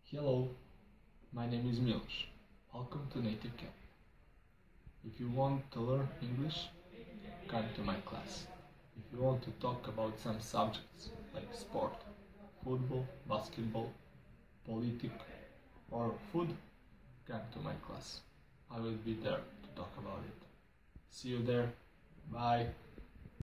Hello, my name is Milos. Welcome to Native Camp. If you want to learn English, come to my class. If you want to talk about some subjects like sport, football, basketball, politics, or food, come to my class. I will be there to talk about it. See you there. Bye.